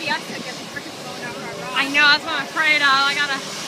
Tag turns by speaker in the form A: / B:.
A: GPS tickets freaking blowing out our rock.
B: I know, that's what I'm afraid of. I gotta